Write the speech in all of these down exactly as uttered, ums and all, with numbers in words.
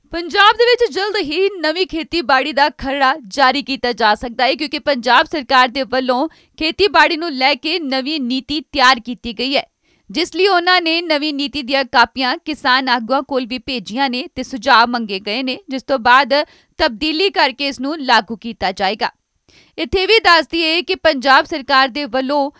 पंजाब दे विच जल्द ही नवी खेतीबाड़ी दा खरड़ा जारी किया जा सकता है क्योंकि पंजाब सरकार दे वल्लों खेतीबाड़ी नूं लैके नवी नीति तैयार की गई है, जिस लिए उन्हां ने नवी नीति दी कापियां किसान आगुआं कोल भी भेजियां ने ते सुझाव मंगे गए ने, जिस तो बाद तब्दीली करके इस नूं लागू किया जाएगा। इत्थे भी दस दईए कि पंजाब सरकार दे वल्लों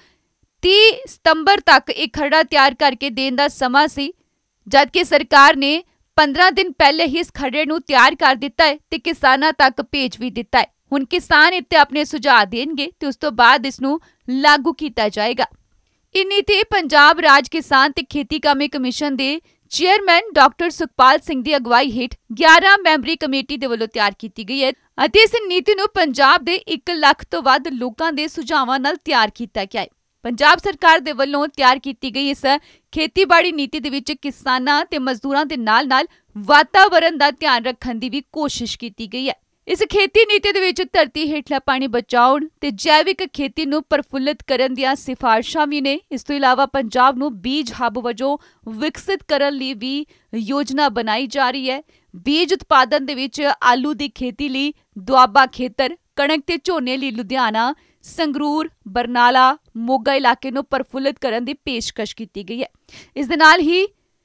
तीस सितंबर तक एक खरड़ा तैयार करके देण दा समा सी, जबकि सरकार ने पंद्रह दिन पहले ही इस खरड़े नूं तैयार कर दिता है ते किसानां तक भेज भी दिता है। हुण किसान इत्ते अपने सुझाव देणगे ते उस तो बाद इस नूं लागू किया जाएगा। ਇਹ ਨੀਤੀ पंजाब राज किसान ते खेती कामे कमीशन दे चेयरमैन डॉक्टर सुखपाल सिंह ਦੀ ਅਗਵਾਈ ਹੇਠ ग्यारह ਮੈਂਬਰੀ ਕਮੇਟੀ ਦੇ ਵੱਲੋਂ ਤਿਆਰ ਕੀਤੀ ਗਈ ਹੈ ਅਤੇ ਇਸ ਨੀਤੀ ਨੂੰ ਪੰਜਾਬ ਦੇ ਇੱਕ ਲੱਖ ਤੋਂ ਵੱਧ ਲੋਕਾਂ ਦੇ ਸੁਝਾਵਾਂ ਨਾਲ ਤਿਆਰ ਕੀਤਾ ਗਿਆ ਹੈ। पंजाब सरकार दे वल्लों तैयार की गई इस खेतीबाड़ी नीति दे विच किसानां ते मजदूरां दे नाल नाल वातावरण दा ध्यान रखण दी भी कोशिश की गई है। इस खेती नीति दे विच धरती हेठला पानी बचाउण ते जैविक खेती नूं प्रफुल्लित करन दीआं सिफारिशां भी ने। इस तों इलावा पंजाब नूं बीज हब वजों विकसित करन लई भी योजना बनाई जा रही है। बीज उत्पादन दे विच आलू दी खेती लई दुआबा खेतर, कणक ते झोने लई लुधियाना, संगरूर, बरनाला, मोगा इलाके नूं प्रफुल्लित करन दी पेशकश की गई है। इस दे नाल ही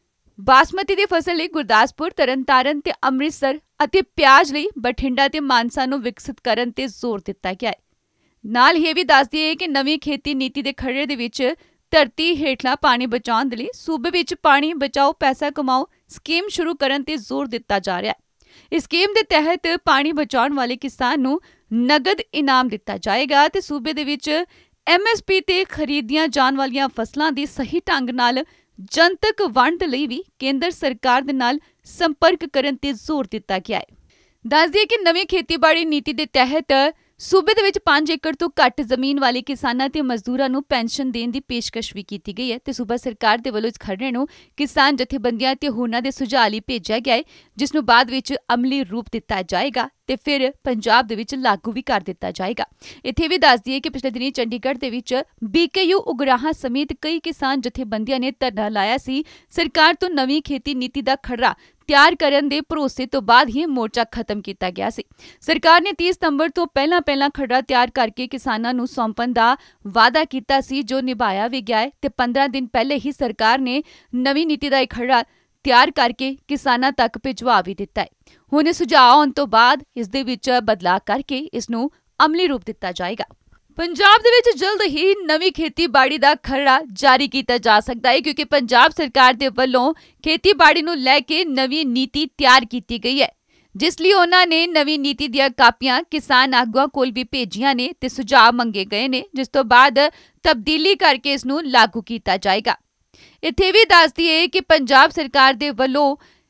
बासमती दी फसल लई गुरदासपुर, तरनतारन ते अमृतसर ਅਤੇ ਪਿਆਜ਼ ਲਈ ਬਠਿੰਡਾ ਤੇ ਮਾਨਸਾ ਨੂੰ ਵਿਕਸਿਤ ਕਰਨ ਤੇ ਜ਼ੋਰ ਦਿੱਤਾ ਗਿਆ ਹੈ। ਨਾਲ ਹੀ ਇਹ ਵੀ ਦੱਸ ਦਈਏ ਕਿ ਨਵੀਂ ਖੇਤੀ ਨੀਤੀ ਦੇ ਖਰੜੇ ਦੇ ਵਿੱਚ ਧਰਤੀ ਹੇਠਲਾ ਪਾਣੀ ਬਚਾਉਣ ਦੇ ਲਈ ਸੂਬੇ ਵਿੱਚ ਪਾਣੀ ਬਚਾਓ ਪੈਸਾ ਕਮਾਓ ਸਕੀਮ ਸ਼ੁਰੂ ਕਰਨ ਤੇ ਜ਼ੋਰ ਦਿੱਤਾ ਜਾ ਰਿਹਾ ਹੈ। ਇਸ ਸਕੀਮ ਦੇ ਤਹਿਤ ਪਾਣੀ ਬਚਾਉਣ ਵਾਲੇ ਕਿਸਾਨ ਨੂੰ ਨਗਦ ਇਨਾਮ ਦਿੱਤਾ ਜਾਏਗਾ ਤੇ ਸੂਬੇ ਦੇ ਵਿੱਚ ਐਮ ਐਸ ਪੀ ਤੇ ਖਰੀਦੀਆਂ ਜਾਣ ਵਾਲੀਆਂ ਫਸਲਾਂ ਦੀ ਸਹੀ ਢੰਗ ਨਾਲ ਜਨਤਕ ਵੰਡ ਲਈ ਵੀ ਕੇਂਦਰ ਸਰਕਾਰ ਦੇ ਨਾਲ ਸੰਪਰਕ ਕਰਨ ਤੇ ਜ਼ੋਰ ਦਿੱਤਾ ਗਿਆ ਹੈ। ਦੱਸ ਦਈਏ ਕਿ ਨਵੀਂ ਖੇਤੀਬਾੜੀ ਨੀਤੀ ਦੇ ਤਹਿਤ ਸੂਬੇ ਦੇ ਵਿੱਚ ਪੰਜ ਏਕੜ ਤੋਂ ਘੱਟ ਜ਼ਮੀਨ ਵਾਲੇ ਕਿਸਾਨਾਂ ਤੇ ਮਜ਼ਦੂਰਾਂ ਨੂੰ ਪੈਨਸ਼ਨ ਦੇਣ ਦੀ ਪੇਸ਼ਕਸ਼ ਵੀ ਕੀਤੀ ਗਈ ਹੈ ਤੇ ਸੂਬਾ ਸਰਕਾਰ ਦੇ ਵੱਲੋਂ ਇਸ ਖਰੜੇ ਨੂੰ ਕਿਸਾਨ ਜਥੇਬੰਦੀਆਂ ਤੇ ਹੋਰਨਾਂ ਦੇ ਸੁਝਾਅ ਲਈ ਭੇਜਿਆ ਗਿਆ ਹੈ, ਜਿਸ ਨੂੰ ਬਾਅਦ ਵਿੱਚ ਅਮਲੀ ਰੂਪ ਦਿੱਤਾ ਜਾਏਗਾ ਤੇ ਫਿਰ ਪੰਜਾਬ ਦੇ ਵਿੱਚ ਲਾਗੂ ਵੀ ਕਰ ਦਿੱਤਾ ਜਾਏਗਾ। ਇੱਥੇ ਵੀ ਦੱਸ ਦਈਏ ਕਿ ਪਿਛਲੇ ਦਿਨੀ ਚੰਡੀਗੜ੍ਹ ਦੇ ਵਿੱਚ ਬੀ ਕੇ ਯੂ ਉਗਰਾਹਾਂ ਸਮੇਤ ਕਈ ਕਿਸਾਨ ਜਥੇਬੰਦੀਆਂ ਨੇ ਧਰਨਾ ਲਾਇਆ ਸੀ। ਸਰਕਾਰ ਤੋਂ ਨਵੀਂ ਖੇਤੀ ਨੀਤੀ ਦਾ ਖਰੜਾ ਤਿਆਰ ਕਰਨ ਦੇ ਭਰੋਸੇ ਤੋਂ ਬਾਅਦ ਹੀ ਮੋਰਚਾ ਖਤਮ ਕੀਤਾ ਗਿਆ ਸੀ। ਸਰਕਾਰ ਨੇ तीस ਸਤੰਬਰ ਤੋਂ ਪਹਿਲਾਂ ਪਹਿਲਾਂ ਖਰੜਾ ਤਿਆਰ ਕਰਕੇ ਕਿਸਾਨਾਂ ਨੂੰ ਸੌਂਪਣ ਦਾ ਵਾਅਦਾ ਕੀਤਾ ਸੀ, ਜੋ ਨਿਭਾਇਆ ਵੀ ਗਿਆ ਹੈ ਤੇ ਪੰਦਰਾਂ ਦਿਨ ਪਹਿਲੇ ਹੀ ਸਰਕਾਰ ਨੇ ਨਵੀਂ ਨੀਤੀ ਦਾ ਇੱਕ ਖਰੜਾ ਤਿਆਰ ਕਰਕੇ ਕਿਸਾਨਾਂ ਤੱਕ ਭਿਜਵਾ ਵੀ ਦਿੱਤਾ ਹੈ। ਹੁਣ ਸੁਝਾਅ ਆਉਣ ਤੋਂ ਬਾਅਦ ਇਸ ਦੇ ਵਿੱਚ ਬਦਲਾਅ ਕਰਕੇ ਇਸ ਨੂੰ ਅਮਲੀ ਰੂਪ ਦਿੱਤਾ ਜਾਏਗਾ। पंजाब दे विच जल्द ही नवी खेतीबाड़ी दा खरड़ा जारी किया जा सकता है क्योंकि पंजाब सरकार दे वल्लों खेतीबाड़ी नूं लैके नवी नीति तैयार की गई है, जिस लिए उन्हां ने नवी नीति दी कापियां किसान आगुआं कोल भी भेजियां ने ते सुझाव मंगे गए ने, जिस तो बाद तब्दीली करके इस नूं लागू किया जाएगा। इत्थे भी दस दईए कि पंजाब सरकार दे वल्लों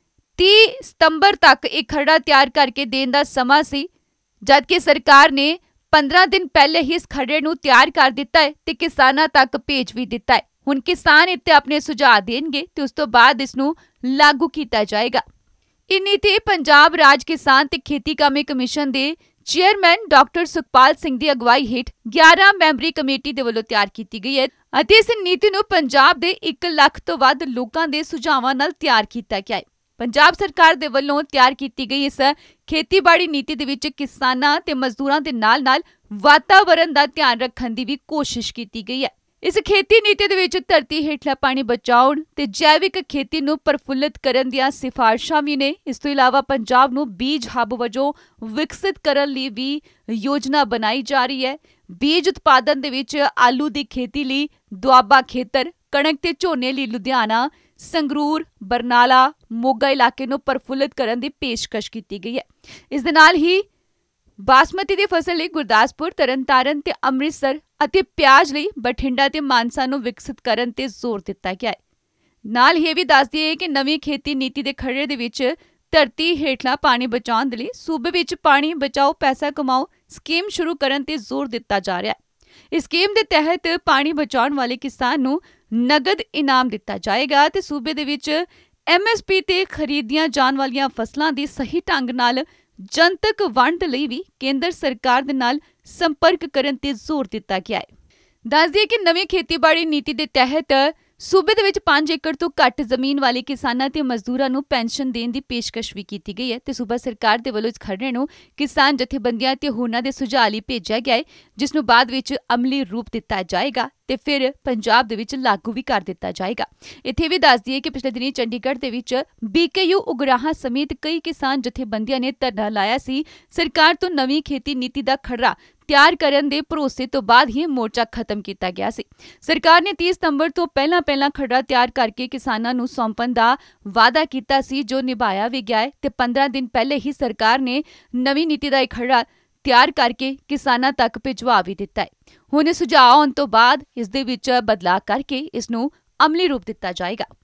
तीस सितंबर तक एक खरड़ा तैयार करके देण दा समा सी, जबकि सरकार ने पंद्रह दिन पहले ही इस खरड़े नूं तैयार कर दिता है ते किसानां तक भेज भी दिता है। हुण किसान इत्ते अपने सुझाव देणगे ते उस तो बाद इस नूं लागू किया जाएगा। ਇਹ ਨੀਤੀ पंजाब राज किसान ते खेती कामे कमीशन दे चेयरमैन डॉक्टर सुखपाल सिंह ਦੀ ਅਗਵਾਈ ਹੇਠ ग्यारह ਮੈਂਬਰੀ ਕਮੇਟੀ ਦੇ ਵੱਲੋਂ ਤਿਆਰ ਕੀਤੀ ਗਈ ਹੈ ਅਤੇ ਇਸ ਨੀਤੀ ਨੂੰ ਪੰਜਾਬ ਦੇ ਇੱਕ ਲੱਖ ਤੋਂ ਵੱਧ ਲੋਕਾਂ ਦੇ ਸੁਝਾਵਾਂ ਨਾਲ ਤਿਆਰ ਕੀਤਾ ਗਿਆ ਹੈ। पंजाब सरकार दे वल्लों तैयार की गई इस खेतीबाड़ी नीति दे विच किसानां ते मजदूरां दे नाल नाल वातावरण दा ध्यान रखण दी भी कोशिश की गई है। इस खेती नीति दे विच धरती हेठला पानी बचाउण ते जैविक खेती नूं प्रफुल्लित करन दीआं सिफारिशां भी ने। इस तों इलावा पंजाब नूं बीज हब वजों विकसित करन लई भी योजना बनाई जा रही है। बीज उत्पादन दे विच आलू दी खेती लई दुआबा खेतर, कणक ते झोने लई लुधियाना, संगरूर, बरनाला, मोगा इलाके नूं प्रफुल्लित करन दी पेशकश की गई है। इस दे नाल ही बासमती दी फसल लई गुरदासपुर, तरनतारन ते अमृतसर ਅਤੇ ਪਿਆਜ਼ ਲਈ ਬਠਿੰਡਾ ਤੇ ਮਾਨਸਾ ਨੂੰ ਵਿਕਸਿਤ ਕਰਨ ਤੇ ਜ਼ੋਰ ਦਿੱਤਾ ਗਿਆ ਹੈ। ਨਾਲ ਹੀ ਇਹ ਵੀ ਦੱਸ ਦਈਏ ਕਿ ਨਵੀਂ ਖੇਤੀ ਨੀਤੀ ਦੇ ਖਰੜੇ ਦੇ ਵਿੱਚ ਧਰਤੀ ਹੇਠਲਾ ਪਾਣੀ ਬਚਾਉਣ ਦੇ ਲਈ ਸੂਬੇ ਵਿੱਚ ਪਾਣੀ ਬਚਾਓ ਪੈਸਾ ਕਮਾਓ ਸਕੀਮ ਸ਼ੁਰੂ ਕਰਨ ਤੇ ਜ਼ੋਰ ਦਿੱਤਾ ਜਾ ਰਿਹਾ ਹੈ। ਇਸ ਸਕੀਮ ਦੇ ਤਹਿਤ ਪਾਣੀ ਬਚਾਉਣ ਵਾਲੇ ਕਿਸਾਨ ਨੂੰ ਨਗਦ ਇਨਾਮ ਦਿੱਤਾ ਜਾਏਗਾ ਤੇ ਸੂਬੇ ਦੇ ਵਿੱਚ ਐਮ ਐਸ ਪੀ ਤੇ ਖਰੀਦੀਆਂ ਜਾਣ ਵਾਲੀਆਂ ਫਸਲਾਂ ਦੀ ਸਹੀ ਢੰਗ ਨਾਲ ਜਨਤਕ ਵੰਡ ਲਈ ਵੀ ਕੇਂਦਰ ਸਰਕਾਰ ਦੇ ਨਾਲ ਸੰਪਰਕ ਕਰਨ ਤੇ ਜ਼ੋਰ ਦਿੱਤਾ ਗਿਆ ਹੈ। ਦੱਸ ਦਈਏ ਕਿ ਨਵੀਂ ਖੇਤੀਬਾੜੀ ਨੀਤੀ ਦੇ ਤਹਿਤ ਸੂਬੇ ਦੇ ਵਿੱਚ ਪੰਜ ਏਕੜ ਤੋਂ ਘੱਟ ਜ਼ਮੀਨ ਵਾਲੇ ਕਿਸਾਨਾਂ ਤੇ ਮਜ਼ਦੂਰਾਂ ਨੂੰ ਪੈਨਸ਼ਨ ਦੇਣ ਦੀ ਪੇਸ਼ਕਸ਼ ਵੀ ਕੀਤੀ ਗਈ ਹੈ ਤੇ ਸੂਬਾ ਸਰਕਾਰ ਦੇ ਵੱਲੋਂ ਇਸ ਖਰੜੇ ਨੂੰ ਕਿਸਾਨ ਜਥੇਬੰਦੀਆਂ ਤੇ ਹੋਰਨਾਂ ਦੇ ਸੁਝਾਅ ਲਈ ਭੇਜਿਆ ਗਿਆ ਹੈ, ਜਿਸ ਨੂੰ ਬਾਅਦ ਵਿੱਚ ਅਮਲੀ ਰੂਪ ਦਿੱਤਾ ਜਾਏਗਾ ਤੇ ਫਿਰ ਪੰਜਾਬ ਦੇ ਵਿੱਚ ਲਾਗੂ ਵੀ ਕਰ ਦਿੱਤਾ ਜਾਏਗਾ। ਇੱਥੇ ਵੀ ਦੱਸ ਦਈਏ ਕਿ ਪਿਛਲੇ ਦਿਨੀ ਚੰਡੀਗੜ੍ਹ ਦੇ ਵਿੱਚ ਬੀਕੇਯੂ ਉਗਰਾਹਾਂ ਸਮੇਤ ਕਈ ਕਿਸਾਨ ਜਥੇਬੰਦੀਆਂ ਨੇ ਧਰਨਾ ਲਾਇਆ ਸੀ। ਸਰਕਾਰ ਤੋਂ ਨਵੀਂ ਖੇਤੀ ਨੀਤੀ ਦਾ ਖਰੜਾ ਤਿਆਰ ਕਰਨ ਦੇ ਭਰੋਸੇ ਤੋਂ ਬਾਅਦ ਹੀ ਮੋਰਚਾ ਖਤਮ ਕੀਤਾ ਗਿਆ ਸੀ। ਸਰਕਾਰ ਨੇ ਤੀਹ ਸਤੰਬਰ ਤੋਂ ਪਹਿਲਾਂ ਪਹਿਲਾਂ ਖਰੜਾ ਤਿਆਰ ਕਰਕੇ ਕਿਸਾਨਾਂ ਨੂੰ ਸੌਂਪਣ ਦਾ ਵਾਅਦਾ ਕੀਤਾ ਸੀ, ਜੋ ਨਿਭਾਇਆ ਵੀ ਗਿਆ ਹੈ ਤੇ ਪੰਦਰਾਂ ਦਿਨ ਪਹਿਲੇ ਹੀ ਸਰਕਾਰ ਨੇ ਨਵੀਂ ਨੀਤੀ ਦਾ ਇਹ ਖਰੜਾ ਤਿਆਰ ਕਰਕੇ ਕਿਸਾਨਾਂ ਤੱਕ ਭਿਜਵਾ ਵੀ ਦਿੱਤਾ ਹੈ। ਹੁਣ ਸੁਝਾਅ ਆਉਣ ਤੋਂ ਬਾਅਦ ਇਸ ਦੇ ਵਿੱਚ ਬਦਲਾਅ ਕਰਕੇ ਇਸ ਨੂੰ ਅਮਲੀ ਰੂਪ ਦਿੱਤਾ ਜਾਏਗਾ।